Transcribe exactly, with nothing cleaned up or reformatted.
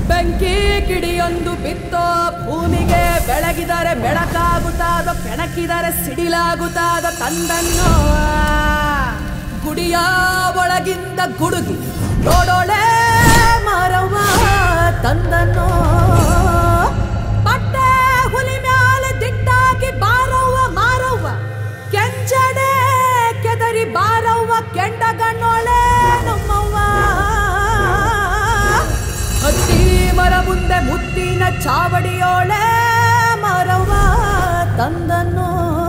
ಬೆಂಕಿ ಕಿಡಿಯೊಂದು ಬಿತ್ತೋ ಭೂಮಿಗೆ ಬೆಳಗಿದರೆ ಬೆಳಕಾಗುತ್ತಾದ ಕೆಣಕಿದರೆ ಸಿಡಿಲಾಗುತ್ತಾದ ತಂದನ್ನು ಗುಡಿಯ ಒಳಗಿಂದ ಗುಡುಗಿ ನೋಡೋಳೆ ಮಾರವ್ವ ತಂದನ್ನು ಬಟ್ಟೆ ಹುಲಿ ಮ್ಯಾಲೆ ದಿಟ್ಟಾಗಿ ಬಾರವ್ವ ಮಾರವ್ವ ಕೆಂಚಡೆ ಕೆದರಿ ಬಾರವ್ವ ಕೆಂಡಗಣ್ಣೋಳೆ ನಮ್ಮವ್ವ ಹತ್ತಿ ಮರ ಮುಂದೆ ಮುತ್ತಿನ ಚಾವಡಿಯೋಳೆ ಮಾರವ್ವ ತಂದನ್ನು